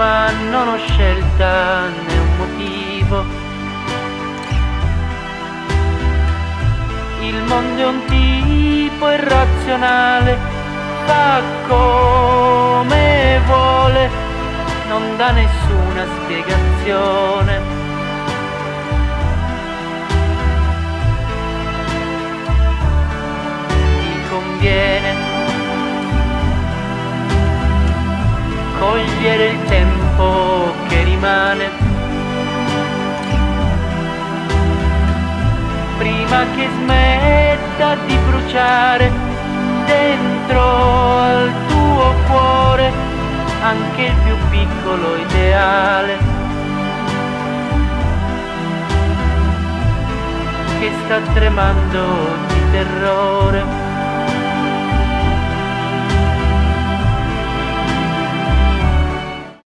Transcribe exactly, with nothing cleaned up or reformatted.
ma non ho scelta né un motivo. Il mondo è un tipo irrazionale, fa come vuole, non dà nessuna spiegazione. Ti conviene cogliere il tempo che rimane prima che smetta di bruciare dentro al tuo cuore anche il più piccolo ideale che sta tremando di terrore.